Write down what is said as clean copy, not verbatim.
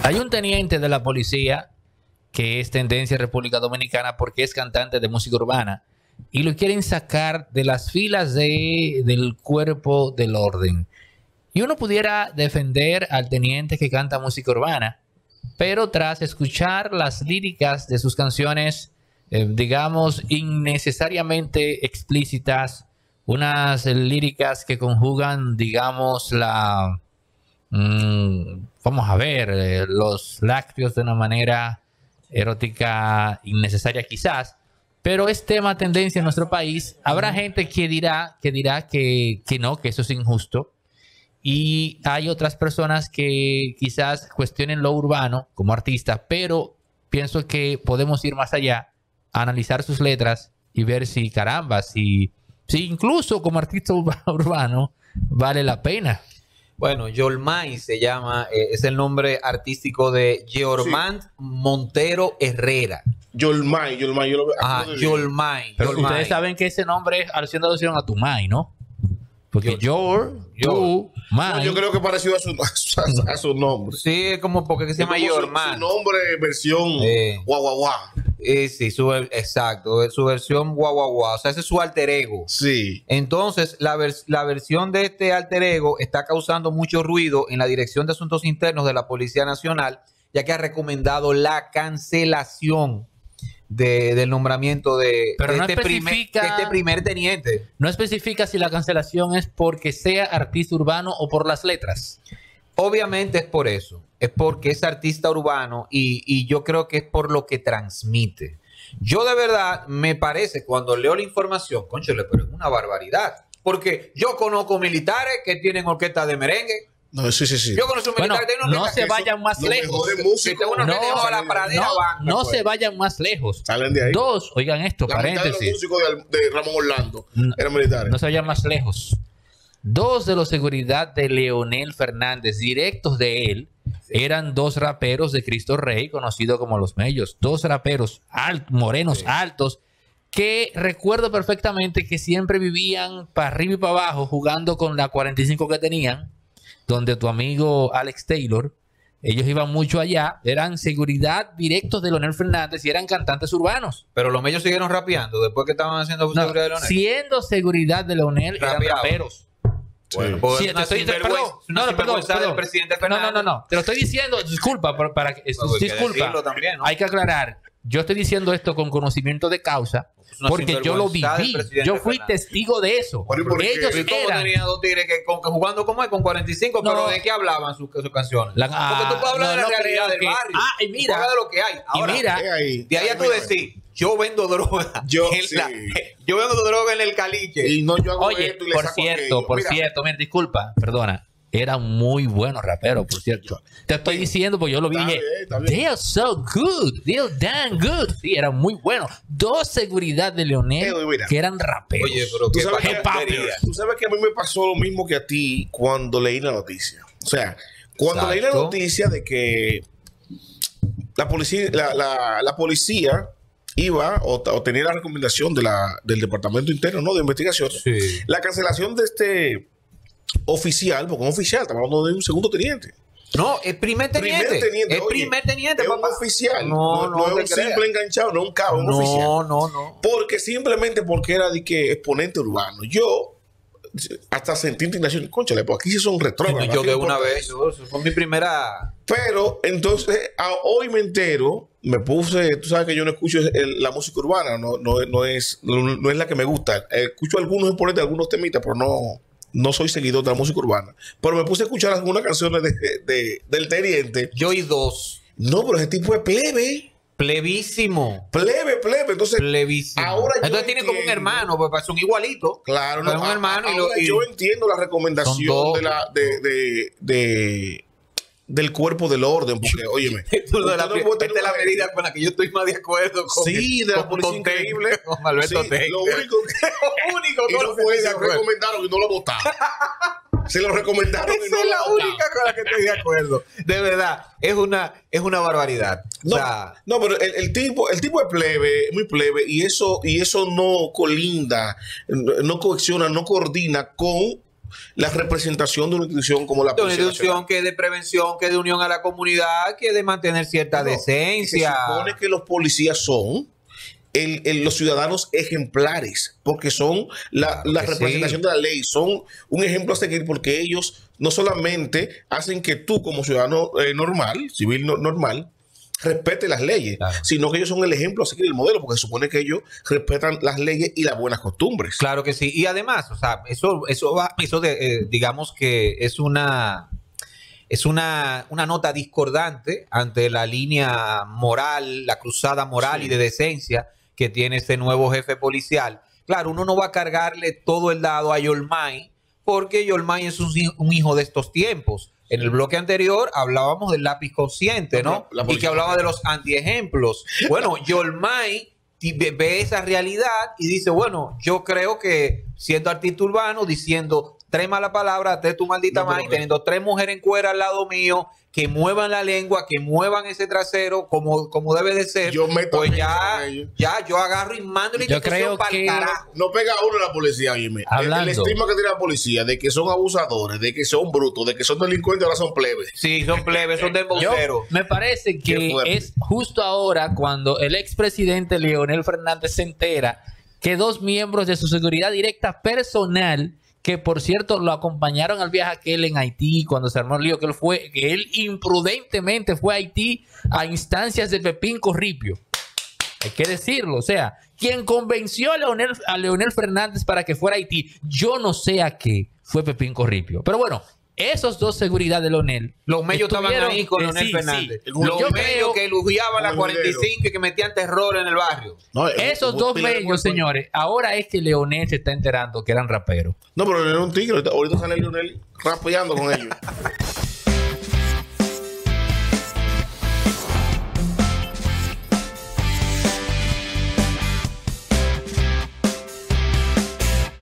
Hay un teniente de la policía que es tendencia en República Dominicana porque es cantante de música urbana y lo quieren sacar de las filas del cuerpo del orden. Y uno pudiera defender al teniente que canta música urbana, pero tras escuchar las líricas de sus canciones, digamos, innecesariamente explícitas, unas líricas que conjugan, digamos, vamos a ver, los lácteos de una manera erótica innecesaria quizás, pero es tema tendencia en nuestro país. Habrá gente que dirá que no, que eso es injusto. Y hay otras personas que quizás cuestionen lo urbano como artista, pero pienso que podemos ir más allá, analizar sus letras y ver si, caramba, si incluso como artista urbano vale la pena. Bueno, Yolmay se llama, es el nombre artístico de Geormand Montero Herrera. Yolmay, Yolmay. Pero ustedes saben que ese nombre es haciendo alusión a tu May, ¿no? Porque yo creo que parecido a su nombre. Sí, como porque se llama Yolmay. Su nombre versión guau. Sí, exacto, su versión guau. O sea, ese es su alter ego. Sí. Entonces, la versión de este alter ego está causando mucho ruido en la Dirección de Asuntos Internos de la Policía Nacional, ya que ha recomendado la cancelación del nombramiento de este primer teniente. No especifica si la cancelación es porque sea artista urbano o por las letras. Obviamente es por eso. Es porque es artista urbano y yo creo que es por lo que transmite. Yo de verdad me parece, cuando leo la información, cónchale, pero es una barbaridad. Porque yo conozco militares que tienen orquesta de merengue. No, sí. Yo conozco militares que tienen no se vayan más lejos. No se vayan más lejos. Salen de ahí. Dos, oigan esto, la paréntesis. De los músicos de Ramón Orlando eran militares. No se vayan más lejos. Dos de los seguridad de Leonel Fernández, directos de él, eran dos raperos de Cristo Rey, conocidos como Los Mellos. Dos raperos morenos, altos, que recuerdo perfectamente que siempre vivían para arriba y para abajo jugando con la 45 que tenían, donde tu amigo Alex Taylor, ellos iban mucho allá, eran seguridad directos de Leonel Fernández y eran cantantes urbanos. Pero los Mellos siguieron rapeando después que estaban haciendo seguridad de Leonel. Siendo seguridad de Leonel, eran raperos. Bueno, sí, perdón. Te lo estoy diciendo, disculpa, disculpa. También, ¿no? Hay que aclarar. Yo estoy diciendo esto con conocimiento de causa porque yo lo viví. Yo fui testigo de eso. Ellos tenían dos tigres que jugando como es con 45, pero ¿de qué hablaban sus canciones? Porque tú puedes hablar de la realidad del barrio. Y mira, de lo que hay. Ahora, de ahí a tú decir, yo vendo droga. Yo vendo droga en el caliche. Y no, yo hago oye, esto y le por saco cierto, mira, disculpa, perdona. Era muy bueno rapero, por cierto. Te estoy diciendo, porque yo lo vi. They are so good. They are damn good. Sí, era muy bueno. Dos seguridad de Leonel que eran raperos. Oye, pero tú sabes que a mí me pasó lo mismo que a ti cuando leí la noticia. O sea, cuando leí la noticia de que la policía iba o tenía la recomendación del Departamento Interno, ¿no?, de investigación, la cancelación de este oficial, porque un oficial, estamos hablando de un segundo teniente. No, es primer teniente. Es primer teniente, papá. Es un oficial. No es un simple enganchado, no un cabo, un oficial. No. Simplemente porque era de que exponente urbano. Yo hasta sentí indignación. Cónchale, pues aquí sí son retrógrados. Yo de una vez, eso fue mi primera. Pero entonces, hoy me entero, me puse, tú sabes que yo no escucho la música urbana, no es la que me gusta. Escucho algunos exponentes, algunos temitas, pero no soy seguidor de la música urbana. Pero me puse a escuchar algunas canciones del teniente. Yo y dos. No, pero ese tipo es plebe. Plevísimo. Plebe. Entonces, plevísimo. Entonces tiene como un hermano, pues son igualitos. Claro, no. Un hermano yo entiendo la recomendación del cuerpo del orden, porque, óyeme. Esta es la medida con la que yo estoy más de acuerdo con. Sí, de la policía increíble. Con Alberto Tejeda. Lo único que no fue, se lo recomendaron y no lo votaron. Se lo recomendaron y no lo votaron. Esa es la única con la que estoy de acuerdo. De verdad, es una barbaridad. No, pero el tipo es plebe, muy plebe, y eso no colinda, no coacciona, no coordina con la representación de una institución como la Policía Policía Nacional. que es de prevención, que es de unión a la comunidad, que es de mantener cierta decencia. Se supone que los policías son los ciudadanos ejemplares, porque son la representación de la ley, son un ejemplo a seguir, porque ellos no solamente hacen que tú como ciudadano normal, civil normal, respete las leyes, sino que ellos son el ejemplo a seguir, el modelo, porque se supone que ellos respetan las leyes y las buenas costumbres. Claro que sí. Y además, o sea, digamos que es una nota discordante ante la línea moral, la cruzada moral y de decencia que tiene este nuevo jefe policial. Claro, uno no va a cargarle todo el dado a Yolmay, porque Yolmay es un hijo de estos tiempos. En el bloque anterior hablábamos del lápiz consciente, ¿no? Y que hablaba de los antiejemplos. Bueno, Yolmay ve esa realidad y dice, bueno, yo creo que siendo artista urbano, diciendo 3 malas palabras, tu maldita madre, teniendo 3 mujeres en cuera al lado mío, que muevan la lengua, que muevan ese trasero como debe de ser, pues ya yo agarro y mando la institución para el carajo. No pega uno la policía, oíme. El estigma que tiene la policía de que son abusadores, de que son brutos, de que son delincuentes, ahora son plebes. Sí, son plebes, son desboceros. Me parece que es justo ahora cuando el expresidente Leonel Fernández se entera que 2 miembros de su seguridad directa personal, que por cierto lo acompañaron al viaje aquel en Haití cuando se armó el lío, que él imprudentemente fue a Haití a instancias de Pepín Corripio. Hay que decirlo, o sea, quien convenció a Leonel Fernández para que fuera a Haití, yo no sé a qué, fue Pepín Corripio. Pero bueno, esos 2 seguridad de Leonel. Los medios estaban ahí con Leonel Fernández. Sí. Los medios que elogiaban la 45 y que metían terror en el barrio. No, esos 2 medios, señores, ahora es que Leonel se está enterando que eran raperos. No, pero Leonel es un tigre. Ahorita sale Leonel rapeando con ellos.